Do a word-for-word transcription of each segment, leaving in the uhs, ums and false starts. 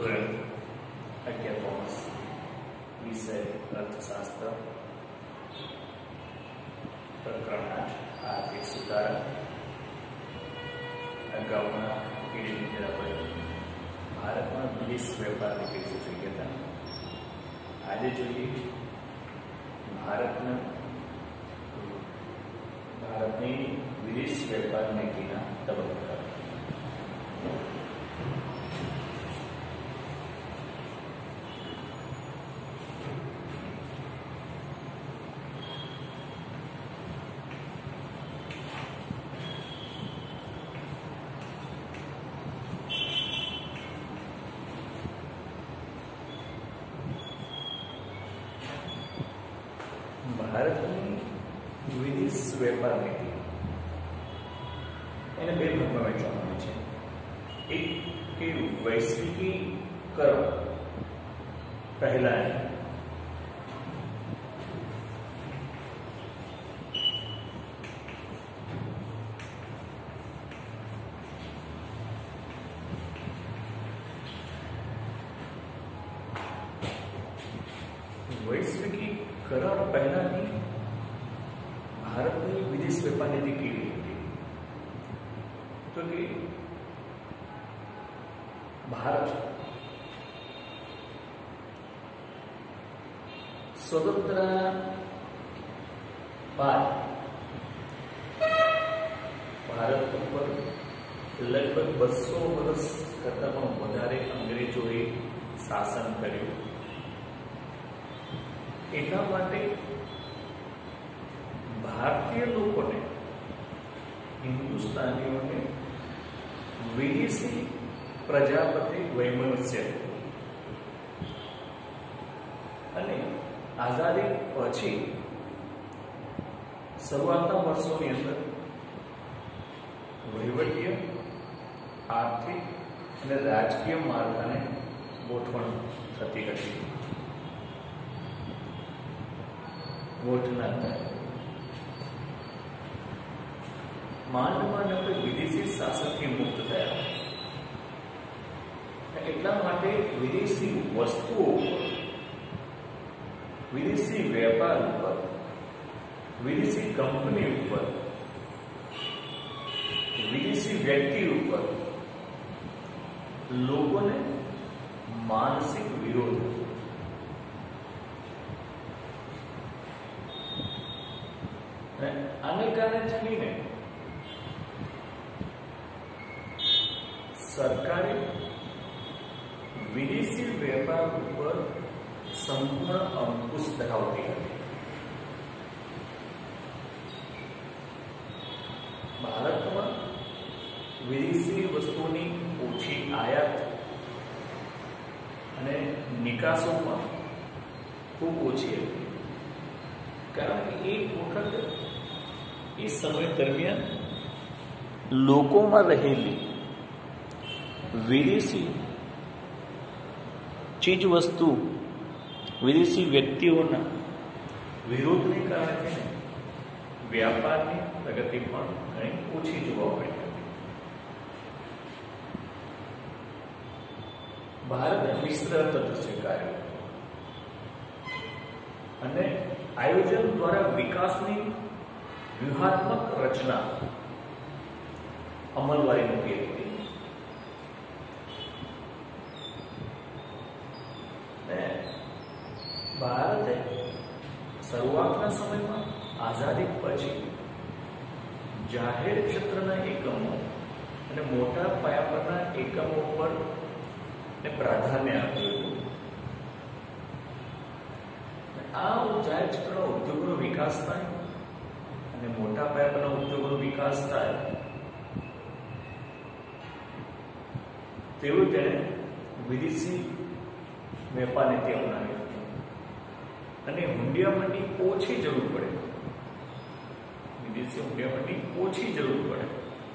ધોરણ અગિયાર કોમર્સ વિષય અર્થશાસ્ત્ર પ્રકરણ આઠ આર્થિક સુધારા. અગાઉના પીઢીની અંદર આપણે ભારતમાં વિદેશ વેપારની વિશે જોઈએ હતા. આજે જોઈએ ભારતના ભારતની વિદેશ વેપાર નીતિના તબક્કા. ભારતની વિદેશ વેપાર નીતિ એને બે ભાગમાં વહેંચવામાં આવે છે. એક કે વૈશ્વિકીકરણ પહેલા વૈશ્વિકીકરણ પહેલાની ભારતની વિદેશ વેપાર નીતિ કેવી હતી? તો કે ભારત સ્વતંત્ર બાદ ભારત ઉપર લગભગ બસો વર્ષ કરતાં પણ વધારે અંગ્રેજોએ શાસન કર્યું. એટલા માટે ભારતીય લોકોને, હિન્દુસ્તાનીઓને વિદેશી પ્રજાપતિ વૈમનસ્ય અને આઝાદી પછી શરૂઆતના વર્ષોની અંદર વહીવટીય, આર્થિક અને રાજકીય માળખાને ગોઠવણ થતી હતી. ગોઠના માંડ માંડ આપણે વિદેશી શાસનથી મુક્ત થયા. એટલા માટે વિદેશી વસ્તુઓ ઉપર, વિદેશી વેપાર ઉપર, વિદેશી કંપની ઉપર, વિદેશી વ્યક્તિ ઉપર લોકોને માનસિક વિરોધ હતો. આને કારણે થઈને સરકારે વિદેશી વેપાર ઉપર સંપૂર્ણ અંકુશ ધરાવતી હતી. ભારતમાં વિદેશી વસ્તુઓની ઓછી આયાત અને નિકાસો પણ ખૂબ ઓછી હતી. કારણ કે એક વખત એ સમય દરમિયાન લોકોમાં રહેલી વિદેશી ચીજ વસ્તુ, વિદેશી વ્યક્તિઓના વિરોધને કારણે વ્યાપારની પ્રગતિ પણ ઘણી ઓછી જોવા મળી હતી. ભારતે મિશ્ર તત્વ સ્વીકાર્યું અને આયોજન દ્વારા વિકાસની વ્યૂહાત્મક રચના અમલવારી મૂકી હતી. ભારતે શરૂઆતના સમયમાં આઝાદી પછી જાહેર ક્ષેત્રના એકમો અને મોટા પાયા પરના એકમો પર પ્રાધાન્ય આપ્યું હતું. આ જાહેર ક્ષેત્રના ઉદ્યોગોનો વિકાસ થાય અને મોટા પાયા પરના ઉદ્યોગોનો વિકાસ થાય તેવું તેણે વિદેશી વેપાર નીતિ અપનાવી હતી. અને હુંડિયામણની ઓછી જરૂર પડે, વિદેશી હુંડિયામણની ઓછી જરૂર પડે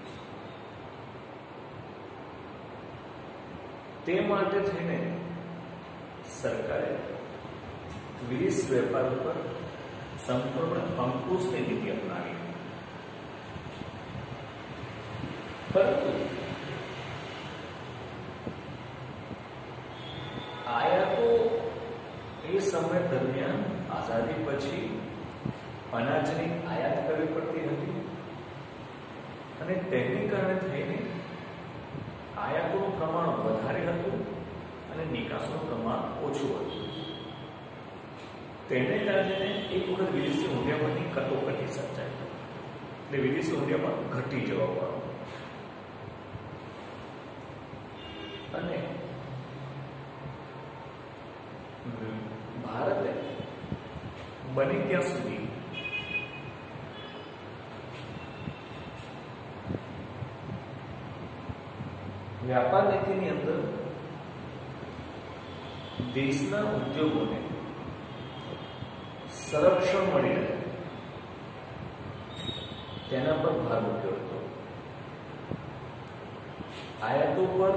તે માટે થઈને સરકારે વિદેશ વેપાર ઉપર સંપૂર્ણ અંકુશની નીતિ અપનાવી. પરંતુ અને તેને કારણે થઈને આયાતોનું પ્રમાણ વધારે હતું અને નિકાસનું પ્રમાણ ઓછું હતું. તેને કારણે એક વખત વિદેશી મૂલ્યમાંની કટોકટી સર્જાઈ એટલે વિદેશી મૂલ્યમાં ઘટી જવા વાળો અને ભારતે બને ત્યાં સુધી વ્યાપાર નીતિની અંદર દેશના ઉદ્યોગોને સંરક્ષણ મળી રહે તેના પર ભાર મૂક્યો હતો. આયાતો પર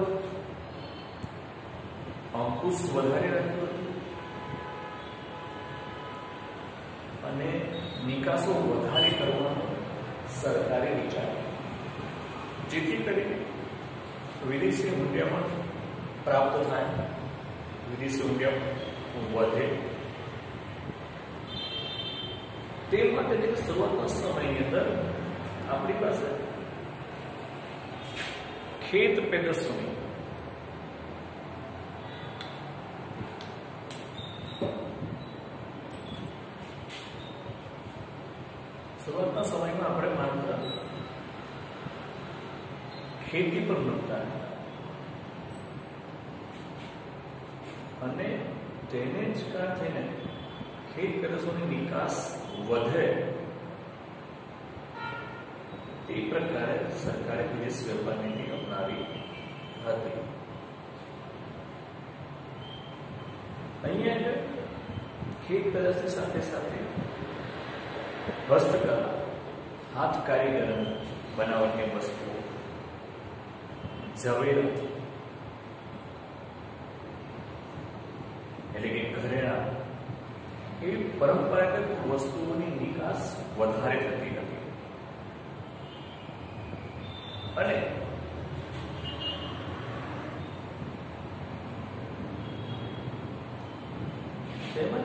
અંકુશ વધારે રાખ્યો હતો અને નિકાસો વધારે કરવાનો સરકારે વિચાર્યો, જેથી કરીને વિદેશી મૂલ્યમાં પ્રાપ્ત થાય, વિદેશી મૂલ્ય વધે. તે માટે જે શરૂઆતના સમયની અંદર આપણી પાસે ખેત પેદાશોની શરૂઆતના સમયમાં આપણે માત્ર ખેતી પર નમતા અને તેને જ કારણે થઈને ખેત પેદાશોની નિકાસ વધે તે પ્રકારે સરકારે વિદેશ વેપાર નીતિ અપનાવી હતી. અહીંયા ખેત પેદાશની સાથે સાથે હસ્તકલા, હાથ કારીગર બનાવટની વસ્તુઓ, ઝવેરાત એટલે કે ઘરેણાં એવી પરંપરાગત વસ્તુઓની નિકાસ વધારે થતી હતી અને તેમજ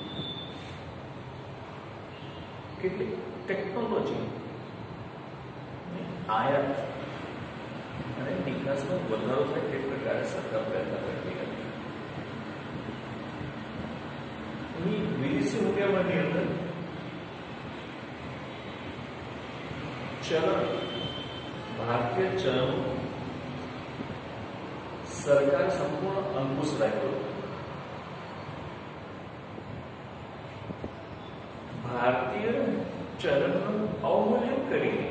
કેટલીક ટેકનોલોજી આયાત અને નિકાસમાં વધારો થાય તે પ્રકારે સરકાર પ્રયત્ન કરતી હતી. વિદેશી મૂલ્યમાંની અંદર ચલણ, ભારતીય ચલણ સરકાર સંપૂર્ણ અંકુશ રાખ્યો. ભારતીય ચલણનું અવમૂલ્યન કરીને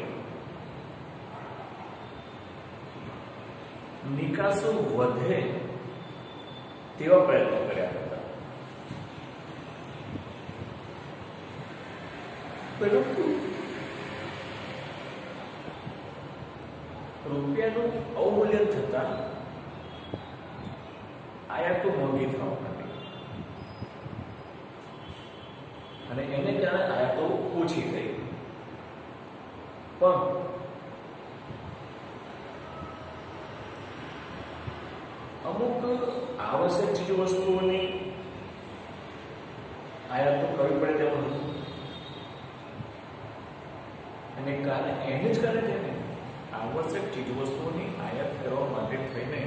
નિકાસો વધે તેવા પ્રયત્નો કર્યા હતા. પરંતુ રૂપિયાનું અવમૂલ્યન થતા આયાતો મોંઘી થવા માંડી અને એને કારણે આયાતો ઓછી થઈ. પણ અમુક આવશ્યક ચીજ વસ્તુઓની આયાત તો કરવી પડે તેવું હતું અને કારણે એને જ કારણે તેને આવશ્યક ચીજ વસ્તુઓની આયાત કરવા માટે થઈને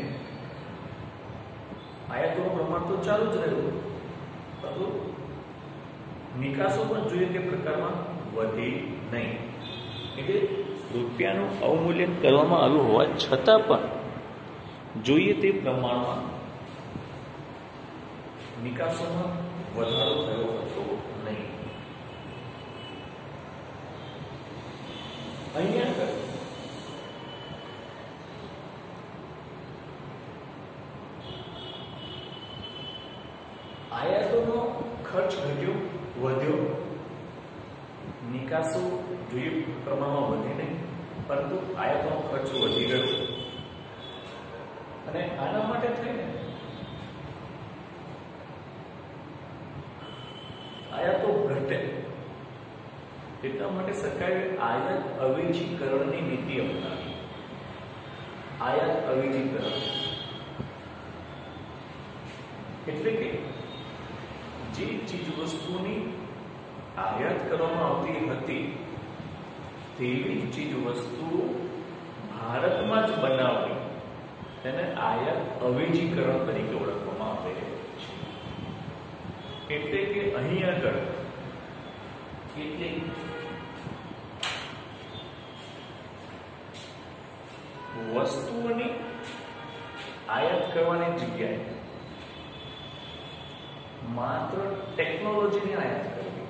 આયાતોનું પ્રમાણ તો ચાલુ જ રહ્યું, પરંતુ નિકાસો પણ જોઈએ તે પ્રકારમાં વધી નહીં. એટલે રૂપિયાનું અવમૂલ્યન કરવામાં આવ્યું હોવા છતાં પણ જોઈએ તે પ્રમાણમાં નિકાસોમાં વધારો થયો હતો નહીં. અહીંયા આયાતોનો ખર્ચ ઘટ્યો, વધ્યો, નિકાસો જોઈએ પ્રમાણમાં વધી નહીં, પરંતુ આયાતોનો ખર્ચ વધી ગયો અને આના માટે થઈને આયાતો ઘટે એટલા માટે સરકારે આયાત અવેજીકરણની નીતિ અપનાવી. આયાત અવેજીકરણ એટલે કે જે ચીજ વસ્તુની આયાત કરવામાં આવતી હતી તેવી ચીજ વસ્તુઓ ભારતમાં જ બનાવવી તેને આયાત અવેજીકરણ તરીકે ઓળખવામાં આવે છે. એટલે કે અહીં આગળ કેટલીક વસ્તુઓની આયાત કરવાની જગ્યાએ માત્ર ટેકનોલોજીની આયાત કરવી,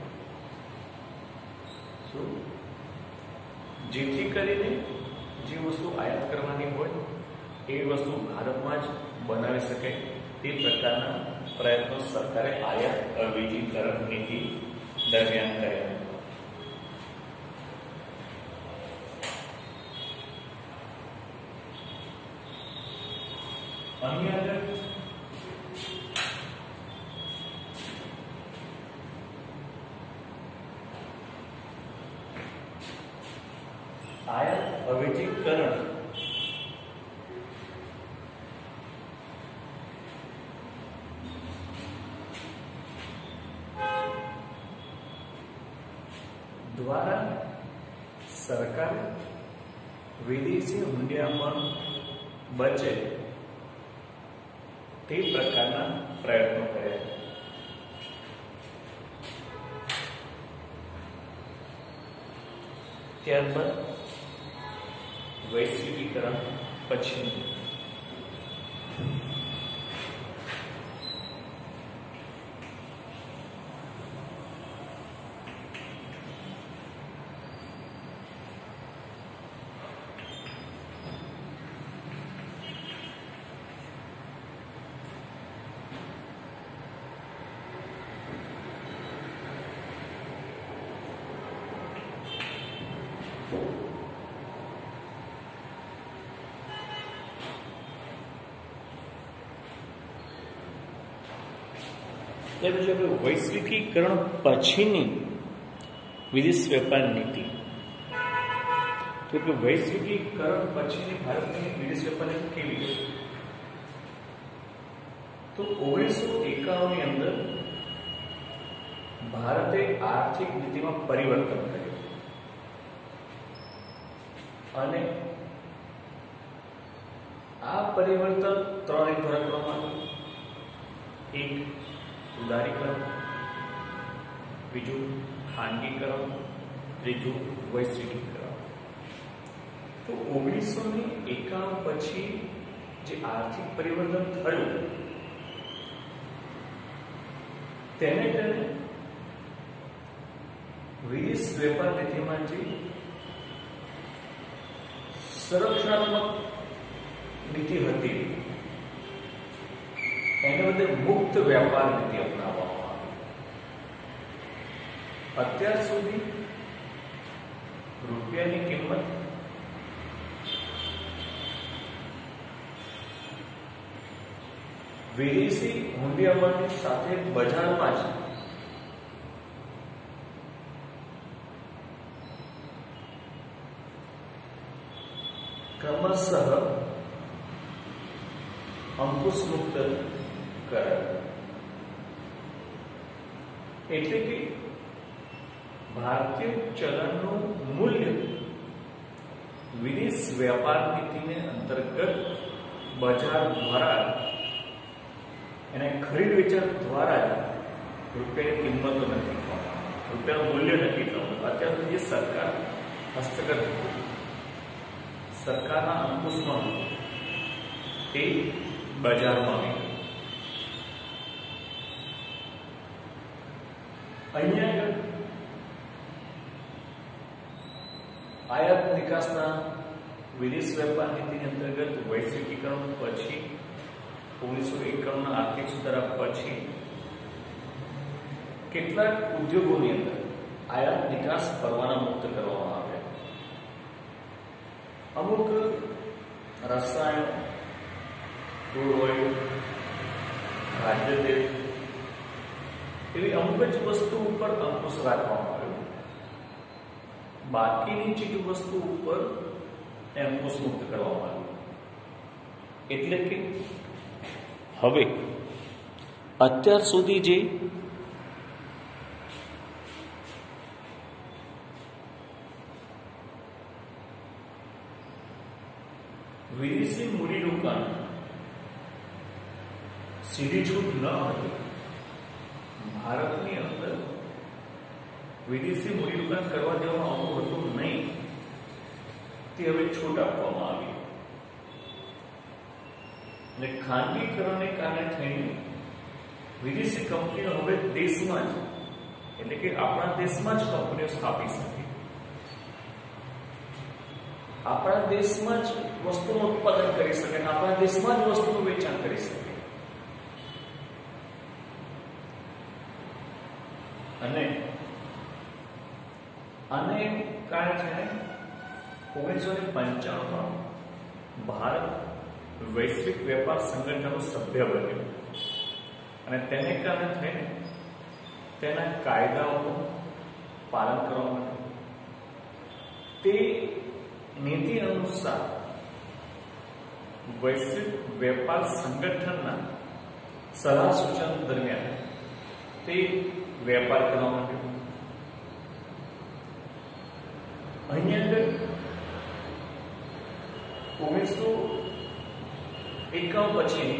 શું જેથી કરીને જે વસ્તુ આયાત કરવાની હોય એ વસ્તુ ભારતમાં જ બનાવી શકે તે પ્રકારના પ્રયત્નો સરકારે આયાત અવેજીકરણ નીતિ દરમિયાન કર્યા. અહીં આગળ આયાત અવેજીકરણ દ્વારા સરકાર વિદેશી હુંડિયામણ બચે તે પ્રકારના પ્રયત્નો કર્યા. ત્યારબાદ વૈશ્વિકીકરણ પછી ત્યાર પછી આપણે વૈશ્વિકીકરણ પછીની વિદેશ વેપાર નીતિ. તો કે વૈશ્વિકીકરણ પછીની ભારતની વિદેશ વેપાર નીતિ કેવી હતી? તો ઓગણીસો એકાણું ની અંદર ભારતે આર્થિક નીતિમાં પરિવર્તન કર્યું અને આ પરિવર્તન ત્રણ દ્વારા કરવામાં આવ્યું. એક ઉદારીકરણ, બીજું ખાનગીકરણ, ત્રીજું વૈશ્વિકીકરણ. તો ઓગણીસો ની એકાણું પછી જે આર્થિક પરિવર્તન થયું તેને કારણે વિદેશ વેપાર નીતિમાં જે સંરક્ષણાત્મક નીતિ હતી એને બદલે મુક્ત વેપાર નીતિ અપનાવવામાં આવી. અત્યાર સુધી રૂપિયાની કિંમત વિદેશી હુંડિયામણની સાથે બજારમાં જ ક્રમશઃ અંકુશ મુક્ત કરાયું. એટલે કે ભારતીય ચલણનું મૂલ્ય વિદેશ વેપાર નીતિને અંતર્ગત બજાર દ્વારા એને ખરીદ વેચાણ દ્વારા રૂપિયાની કિંમતો નક્કી થવાનું, રૂપિયાનું મૂલ્ય નક્કી થવાનું. અત્યાર સુધી સરકાર હસ્તગત હતું, સરકારના અંકુશમાં તે બજારમાં આવી. અહીંયા આગળ આયાત નિકાસના વિદેશ વેપાર નીતિની અંતર્ગત વૈશ્વિકીકરણ પછી ઓગણીસો એકાણુંના આર્થિક સુધારા પછી કેટલાક ઉદ્યોગોની અંદર આયાત નિકાસ પરવાના મુક્ત કરવામાં આવ્યા. અમુક રસાયણ, ક્રૂડ ઓઇલ, ખાદ્ય તેલ એવી અમુક જ વસ્તુ ઉપર અંકુશ રાખવામાં આવ્યો. બાકીની ચીજ વસ્તુ ઉપર અંકુશ મુક્ત કરવામાં આવ્યો. એટલે કે હવે અત્યાર સુધી જે વિદેશી મૂડીરોકાણ સીધી છૂટ ન હતી. ભારતની અંદર વિદેશી મૂડીરોકાણ કરવા દેવામાં આવતું હતું નહીં, તે હવે છૂટ આપવામાં આવી. અને ખાનગીકરણને કારણે થઈને વિદેશી કંપનીઓ હવે દેશમાં જ, એટલે કે આપણા દેશમાં જ કંપનીઓ સ્થાપી શકે, આપણા દેશમાં જ વસ્તુનું ઉત્પાદન કરી શકે, આપણા દેશમાં જ વસ્તુનું વેચાણ કરી શકે. અને આને કારણે થઈને ઓગણીસો ને પંચાણુંમાં ભારત વૈશ્વિક વેપાર સંગઠનનું સભ્ય બન્યું. અને તેને કારણે થઈને તેના કાયદાઓનું પાલન કરવા માટે તે નીતિ અનુસાર વૈશ્વિક વેપાર સંગઠનના સલાહ સૂચન દરમિયાન તે વેપાર કરવા માટે અહીંયા આગળ ઓગણીસો એકાવન પછી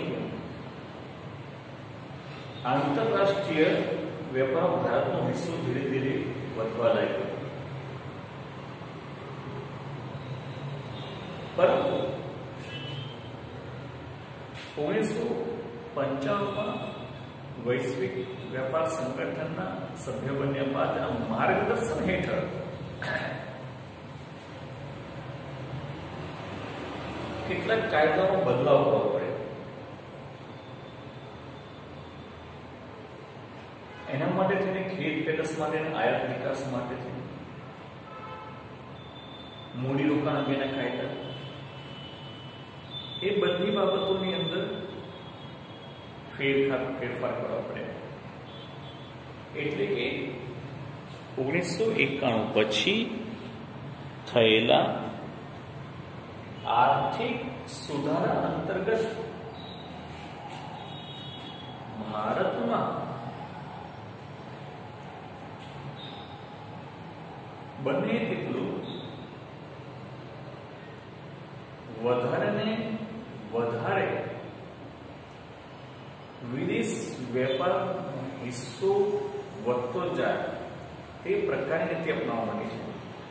આંતરરાષ્ટ્રીય વેપાર ભારતનો હિસ્સો ધીરે ધીરે વધવા લાગ્યો. પરંતુ ઓગણીસો પંચાણુંમાં વૈશ્વિક વેપાર સંગઠનના સભ્ય બન્યા બાદ માર્ગદર્શન હેઠળ કેટલાક કાયદામાં બદલાવ કરવો પડે. એના માટે થઈને ખેત પેદાશ માટે અને આયાત નિકાસ માટે થઈને મૂડીરોકાણ અંગેના કાયદા, એ બધી બાબતોની અંદર ફેરફાર ફેરફાર કરવા પડે. એટલે કે ઓગણીસો એકાણું પછી થયેલા આર્થિક સુધારા અંતર્ગત ભારતમાં બને તેટલું વધારે ને વધારે વિદેશ વેપાર હિસ્સો વધતો જાય તે પ્રકારની નીતિ અપનાવવાની છે.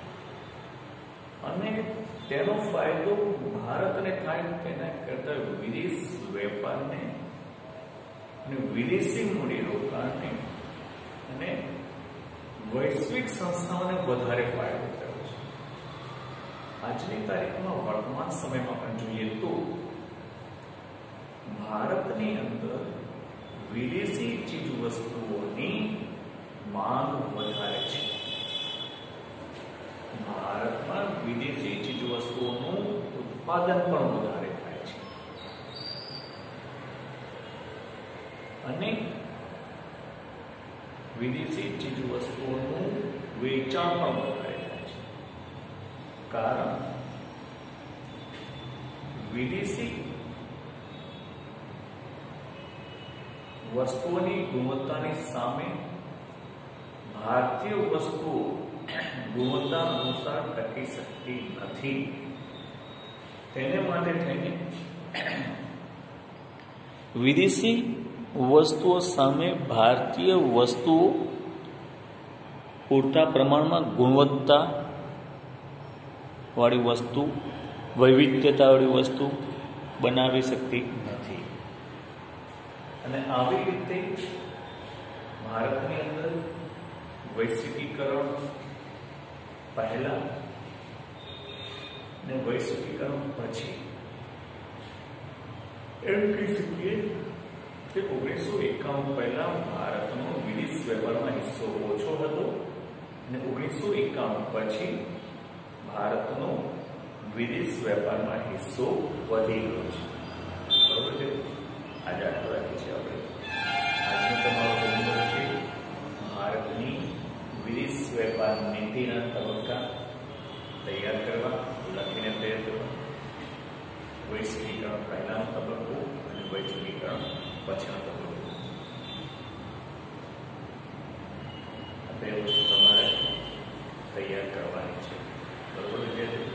અને તેનો ફાયદો ભારતને થાય તેના કરતા વિદેશ વેપારને અને વિદેશી મૂડીરોકાણને અને વૈશ્વિક સંસ્થાઓને વધારે ફાયદો થયો છે. આજની તારીખમાં વર્તમાન સમયમાં પણ જોઈએ તો ભારતની અંદર વિદેશી ચીજ વસ્તુઓની માંગ વધારે છે. ભારતમાં વિદેશી ચીજ વસ્તુઓનું ઉત્પાદન પણ વધારે થાય છે અને વિદેશી ચીજ વસ્તુઓનું વેચાણ પણ વધારે થાય છે. કારણ વિદેશી વસ્તુઓની ગુણવત્તાની સામે ભારતીય વસ્તુઓ ગુણવત્તા અનુસાર ટકી શકતી નથી. તેને માટે થઈને વિદેશી વસ્તુઓ સામે ભારતીય વસ્તુઓ પૂરતા પ્રમાણમાં ગુણવત્તા વાળી વસ્તુ, વૈવિધ્યતા વાળી વસ્તુ બનાવી શકતી નથી. અને આવી રીતે ભારતની અંદર વૈશ્વિકીકરણ પહેલા ને વૈશ્વિકીકરણ પછી એમ કહી શકીએ કે ઓગણીસો એકાવન પહેલા ભારતનો વિદેશ વેપારમાં હિસ્સો ઓછો હતો અને ઓગણીસો એકાવન પછી ભારતનો વિદેશ વેપારમાં હિસ્સો વધી ગયો છે. બરોબર છે. આજે આટલું રાખીએ છીએ આપણે. આજનો તમારો હોમવર્ક છે ભારતની વિદેશ વેપાર નીતિના તબક્કા તૈયાર કરવા, લખીને તૈયાર કરવા. વૈશ્વિકીકરણ પહેલાનો તબક્કો અને વૈશ્વિકીકરણ પછીનો તબક્કો. આ બે વસ્તુ તમારે તૈયાર કરવાની છે. બરોબર વિદ્યાર્થી?